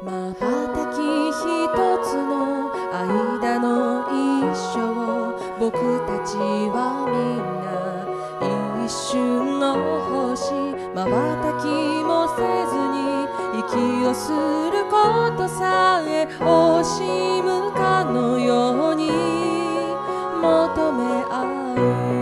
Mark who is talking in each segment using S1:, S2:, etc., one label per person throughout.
S1: まばたき一つの間の一生、僕たちはみんな一瞬の星。まばたきもせずに息をすることさえ惜しむかのように求め合う。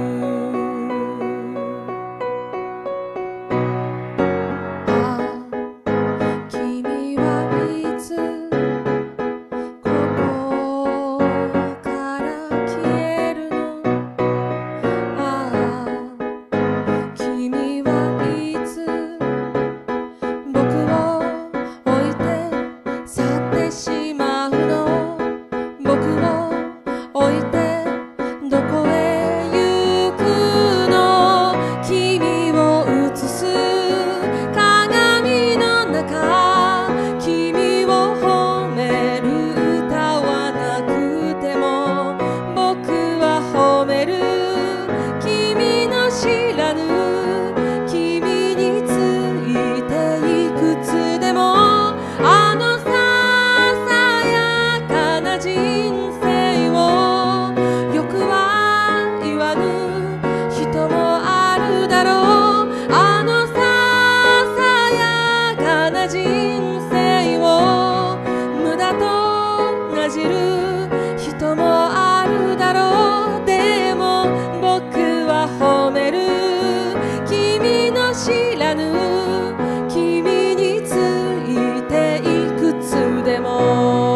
S1: 人もあるだろう。でも僕は褒める。君の知らぬ君についていくつでも。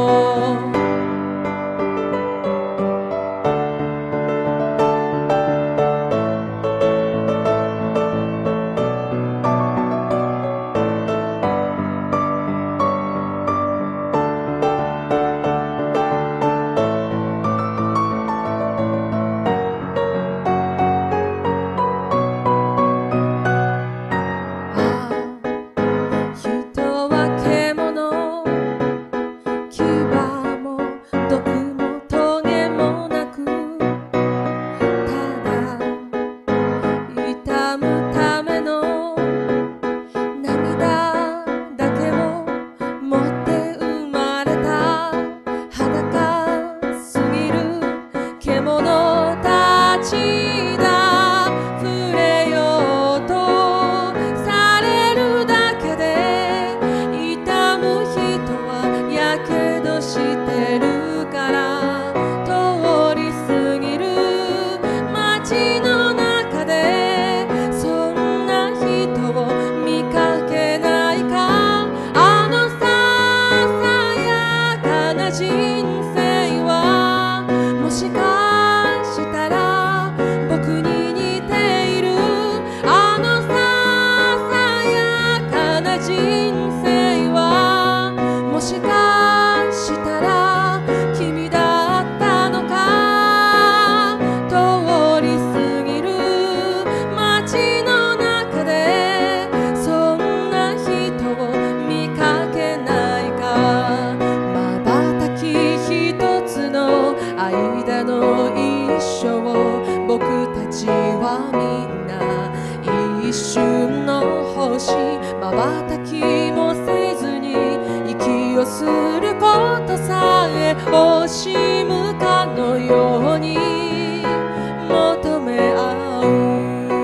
S1: 間の一生、僕たちはみんな一瞬の星。まばたきもせずに息をすることさえ惜しむかのように求め合う。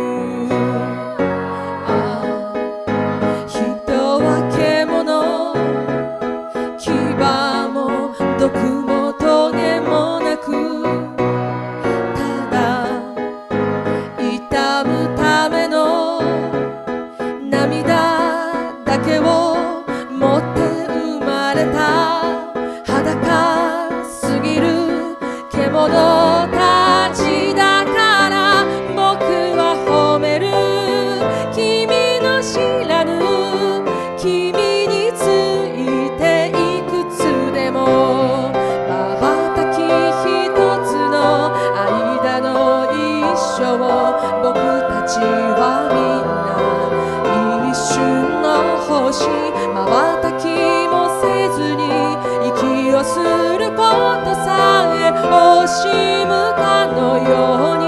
S1: 人は獣、牙も毒もトゲもなく、ただ痛むための涙だけを持って生まれた裸すぎる獣たちだから、僕は褒める。君の知らぬ君についていくつでも。まばたき一つの間の一生、僕たちはみんな一瞬の星。まばたきもせずに息をすることさえ惜しむかのように